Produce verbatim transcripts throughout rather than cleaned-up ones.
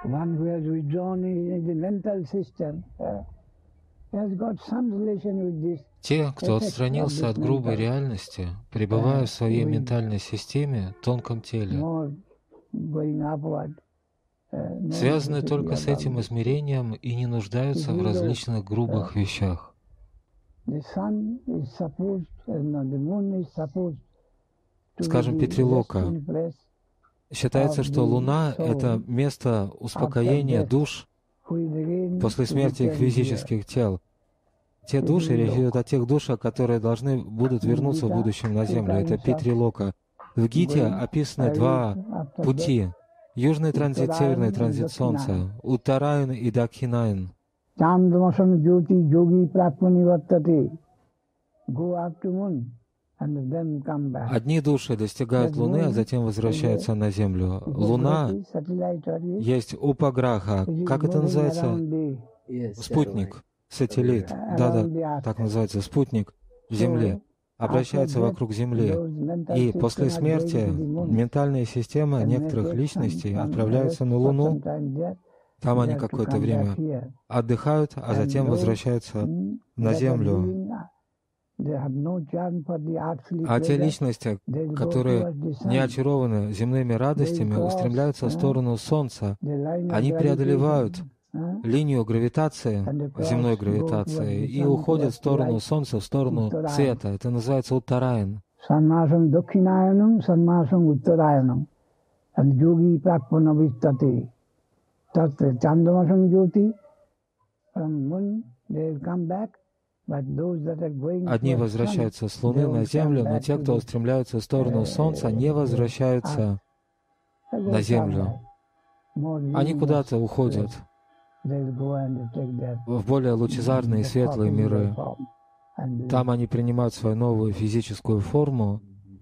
One who has withdrawn in the mental system uh, has got some relation with this. Те, кто отстранился от грубой реальности, пребывая в своей ментальной системе, тонком теле, связаны только с этим измерением и не нуждаются в различных грубых вещах. Скажем, Питрилока. Считается, что Луна — это место успокоения душ после смерти их физических тел. Те души, речь идет о тех душах, которые должны будут вернуться в будущем на Землю. Это Питрилока. В Гите описаны два пути. Южный транзит, северный транзит Солнца. Уттараян и Дакхинаян. Одни души достигают Луны, а затем возвращаются на Землю. Луна есть Упаграха. Как это называется? Спутник. Сателлит, да-да, так называется, спутник Земли, обращается вокруг Земли. И после смерти ментальная система некоторых личностей отправляется на Луну. Там они какое-то время отдыхают, а затем возвращаются на Землю. А те личности, которые не очарованы земными радостями, устремляются в сторону Солнца. Они преодолевают линию гравитации, земной гравитации, и уходят в сторону Солнца, в сторону света. Это называется Уттараян. Санмасам Дакхинаяном, санмасам Уттараяном. Йоги праппана виттате. Тат чандамасам джоти. Одни возвращаются с Луны на Землю, но те, кто устремляются в сторону Солнца, не возвращаются на Землю. Они куда-то уходят в более лучезарные и светлые миры. Там они принимают свою новую физическую форму,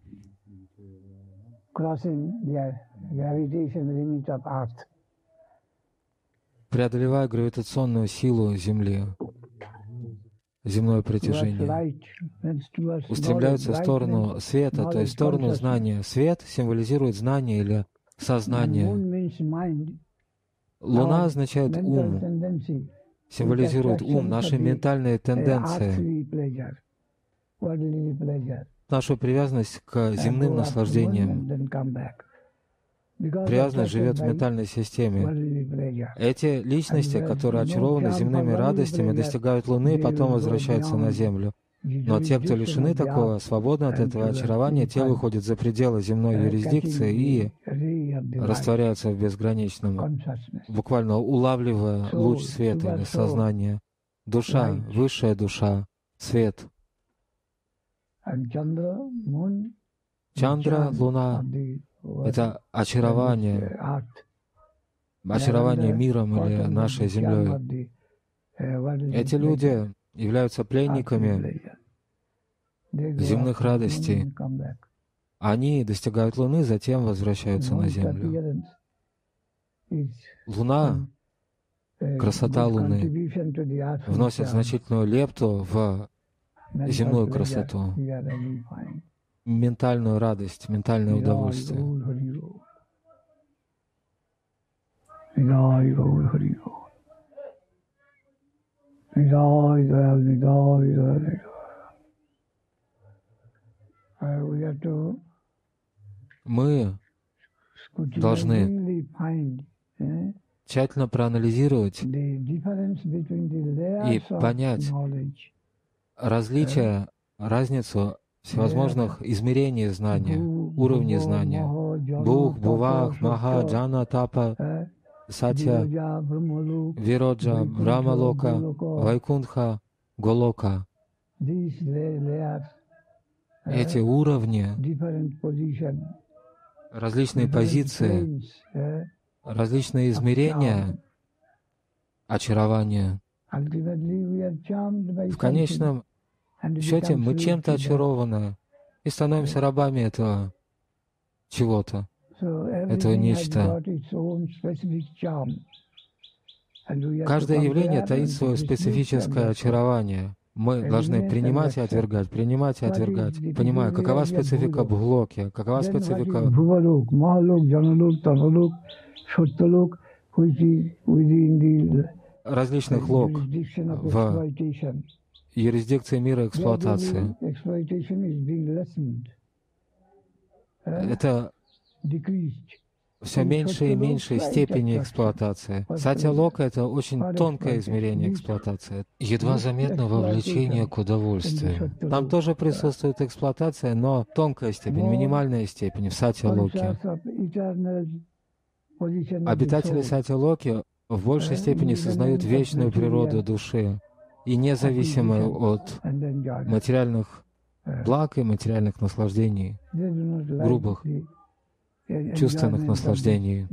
преодолевая гравитационную силу Земли, земное притяжение, устремляются в сторону света, то есть в сторону знания. Свет символизирует знание или сознание. Луна означает ум, символизирует ум, наши ментальные тенденции, нашу привязанность к земным наслаждениям. Привязанность живет в ментальной системе. Эти личности, которые очарованы земными радостями, достигают Луны и потом возвращаются на Землю. Но те, кто лишены такого, свободны от этого очарования, те выходят за пределы земной юрисдикции и растворяются в безграничном, буквально улавливая луч света или сознания. Душа, высшая душа, свет. Чандра, Луна — это очарование, очарование миром или нашей землей. Эти люди являются пленниками земных радостей. Они достигают Луны, затем возвращаются на Землю. Луна, красота Луны, вносит значительную лепту в земную красоту, ментальную радость, ментальное удовольствие. Мы должны тщательно проанализировать и понять различия, разницу всевозможных измерений знания, уровней знания. Бух, Бувах, Маха, Джана, Тапа, Сатья, Вироджа, Брамалока, Вайкунха, Голока. Эти уровни, различные позиции, различные измерения очарования. В конечном счете мы чем-то очарованы и становимся рабами этого чего-то, этого нечто. Каждое явление таит свое специфическое очарование. Мы должны принимать и отвергать, принимать и отвергать, понимая, какова специфика Бхулоки, какова специфика различных лог в юрисдикции мира эксплуатации. Это все меньше и меньшей степени эксплуатации. Сатья-лока — это очень тонкое измерение эксплуатации, едва заметно вовлечение к удовольствию. Там тоже присутствует эксплуатация, но тонкая степень, минимальная степень в сатья-локе. Обитатели сатья-локи в большей степени сознают вечную природу души и независимую от материальных благ и материальных наслаждений, грубых чувственных наслаждений.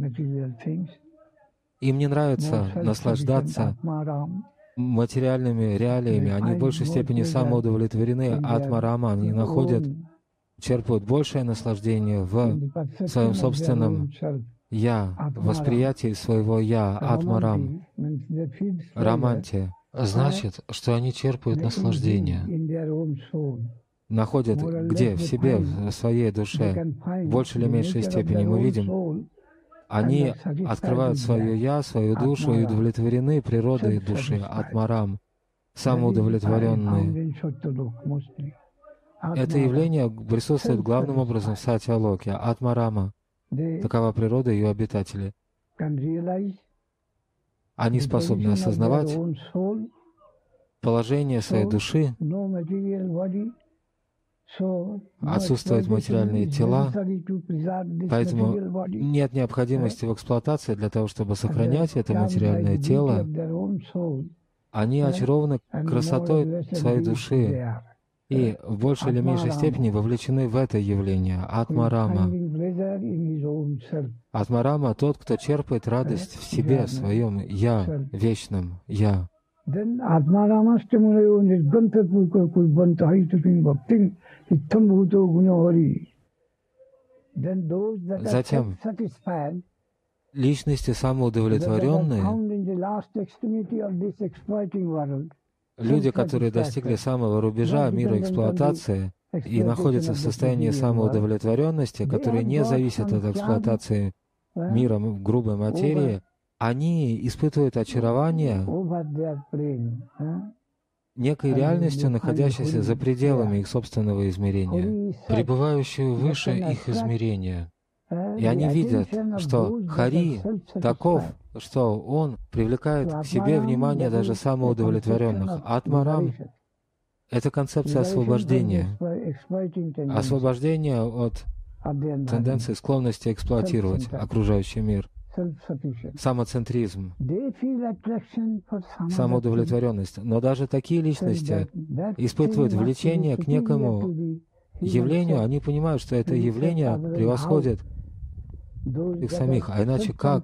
Им не нравится наслаждаться материальными реалиями. Они в большей степени самоудовлетворены атма-рама. Они находят, черпают большее наслаждение в своем собственном «я», восприятии своего «я», атма-рам, раманте. Значит, что они черпают наслаждение, находят где? В себе, в своей душе. В большей или меньшей степени мы видим, они открывают свое «я», свою душу и удовлетворены природой души, атмарам, самоудовлетворенные. Это явление присутствует главным образом в сатья-локе, атмарама. Такова природа ее обитателей. Они способны осознавать положение своей души, отсутствуют материальные тела, поэтому нет необходимости в эксплуатации для того, чтобы сохранять это материальное тело. Они очарованы красотой своей души и в большей или меньшей степени вовлечены в это явление. Атмарама. Атмарама — тот, кто черпает радость в себе, в своем «я», вечном «я». Затем личности самоудовлетворенные, люди, которые достигли самого рубежа мира эксплуатации и находятся в состоянии самоудовлетворенности, которые не зависят от эксплуатации мира грубой материи, они испытывают очарование некой реальностью, находящейся за пределами их собственного измерения, пребывающую выше их измерения. И они видят, что Хари таков, что он привлекает к себе внимание даже самоудовлетворенных. Атмарам — это концепция освобождения. Освобождение от тенденции, склонности эксплуатировать окружающий мир. Самоцентризм, самоудовлетворенность. Но даже такие личности испытывают влечение к некому явлению, они понимают, что это явление превосходит их самих. А иначе как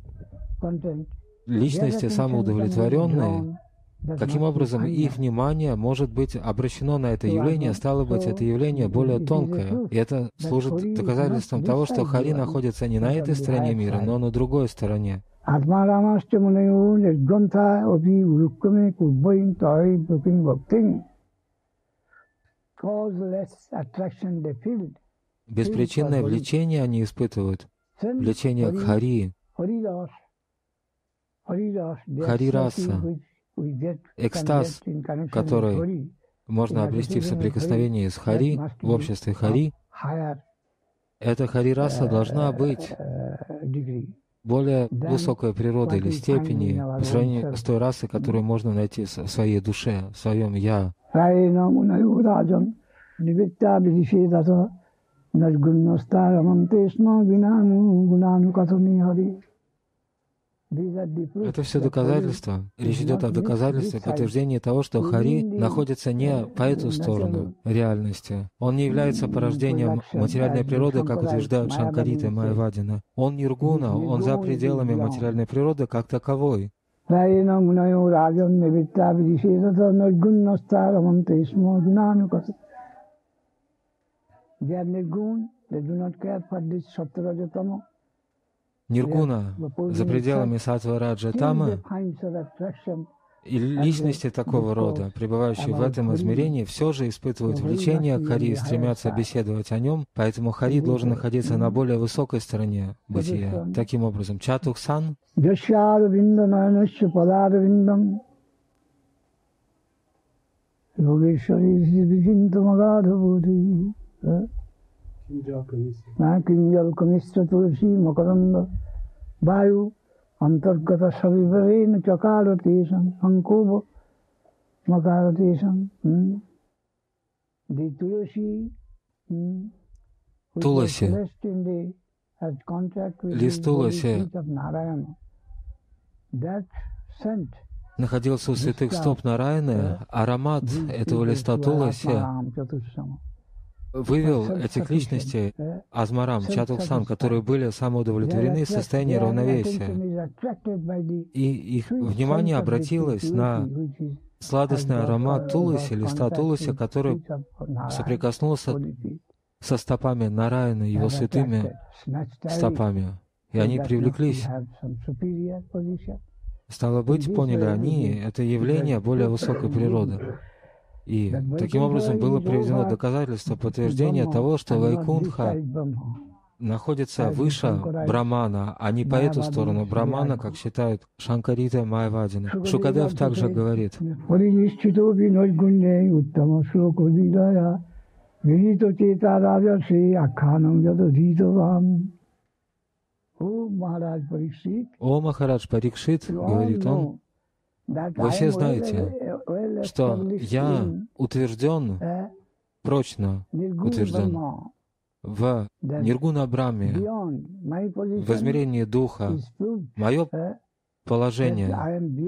личности самоудовлетворенные, каким образом их внимание может быть обращено на это явление, стало быть, это явление более тонкое. И это служит доказательством того, что Хари находится не на этой стороне мира, но на другой стороне. Беспричинное влечение они испытывают, влечение к Хари, Хари-раса, экстаз, который можно обрести в соприкосновении с Хари, в обществе Хари, эта Хари-раса должна быть более высокой природы или степени по сравнению с той расой, которую можно найти в своей душе, в своем «я». Это все доказательства. Речь идет о доказательстве, подтверждении того, что Хари находится не по эту сторону реальности. Он не является порождением материальной природы, как утверждают Шанкариты и Майявадина. Он ниргуна, он за пределами материальной природы как таковой. Ниргуна за пределами саттва, раджа, тама И личности такого рода, пребывающие в этом измерении, все же испытывают влечение к Хари и стремятся беседовать о нем, поэтому Хари должен находиться на более высокой стороне бытия. Таким образом, Чатук-сан Antargata Savivarena Chakaratesam, Sankoba Makaratesam, the Tulasi, Туласи, лист Туласи находился у святых стоп Нараяны, аромат этого листа Туласи вывел этих личностей, Азмарам, Чатук-сан, которые были самоудовлетворены в состоянии равновесия. И их внимание обратилось на сладостный аромат Туласи, листа Туласи, который соприкоснулся со стопами Нараяны, его святыми стопами. И они привлеклись. Стало быть, поняли они, это явление более высокой природы. И таким образом было приведено доказательство, подтверждение того, что Вайкунтха находится выше Брамана, а не по эту сторону Брамана, как считают Шанкарита и Майявадины. Шукадев также говорит: «О, Махарадж Парикшит, — говорит он, — вы все знаете, что я утвержден, прочно утвержден в Ниргуна Брахме, в измерении Духа. Мое положение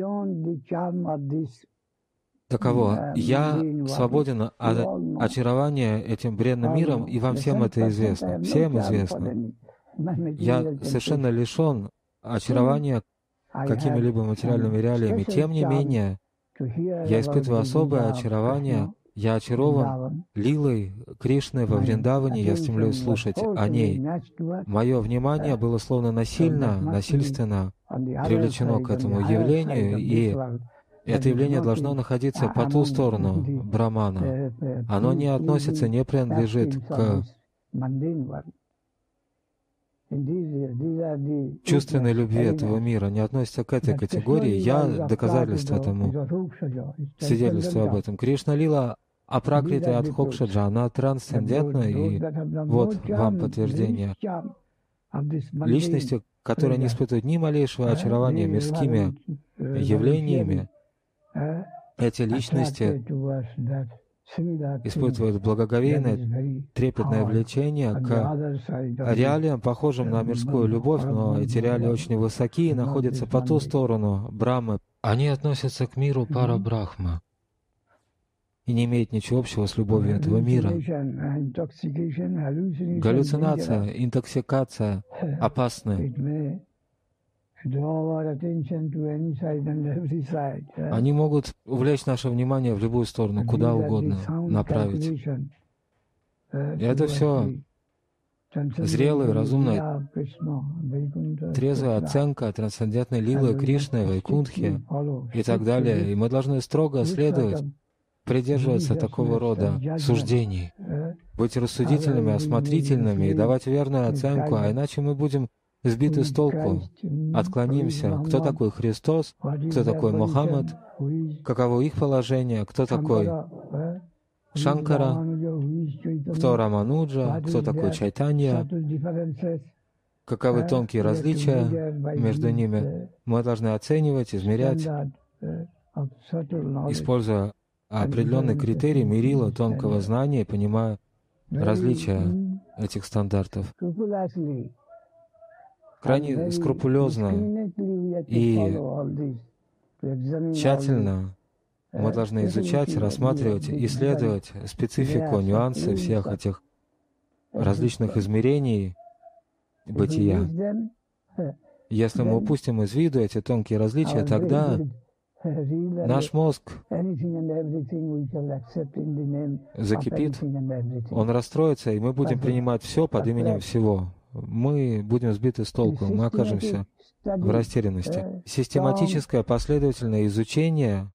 таково: я свободен от очарования этим бренным миром, и вам всем это известно. Всем известно. Я совершенно лишен очарования какими-либо материальными реалиями. Тем не менее, я испытываю особое очарование, я очарован лилой Кришны во Вриндаване, я стремлюсь слушать о ней. Мое внимание было словно насильно, насильственно привлечено к этому явлению, и это явление должно находиться по ту сторону Брамана. Оно не относится, не принадлежит к чувственной любви этого мира, не относится к этой категории. Я доказательство тому, свидетельство об этом. Кришна Лила Апракрита Адхокшаджа, она трансцендентна, и вот вам подтверждение. Личности, которые не испытывают ни малейшего очарования мирскими явлениями, эти личности испытывают благоговейное, трепетное влечение к реалиям, похожим на мирскую любовь, но эти реалии очень высокие и находятся по ту сторону Брамы. Они относятся к миру Парабрахма и не имеют ничего общего с любовью этого мира. Галлюцинация, интоксикация опасны. Они могут увлечь наше внимание в любую сторону, куда угодно направить. И это все зрелая, разумная, трезвая оценка трансцендентной лилы Кришны, Вайкунтхи и так далее. И мы должны строго следовать, придерживаться такого рода суждений, быть рассудительными, осмотрительными и давать верную оценку, а иначе мы будем сбиты с толку, отклонимся. Кто такой Христос? Кто такой Мухаммад? Каково их положение? Кто такой Шанкара? Кто Рамануджа? Кто такой Чайтанья? Каковы тонкие различия между ними? Мы должны оценивать, измерять, используя определенный критерий мерила тонкого знания, понимая различия этих стандартов. Крайне скрупулезно и тщательно мы должны изучать, рассматривать, исследовать специфику, нюансы всех этих различных измерений бытия. Если мы упустим из виду эти тонкие различия, тогда наш мозг закипит, он расстроится, и мы будем принимать все под именем всего. мы будем сбиты с толку, мы окажемся в растерянности. Систематическое последовательное изучение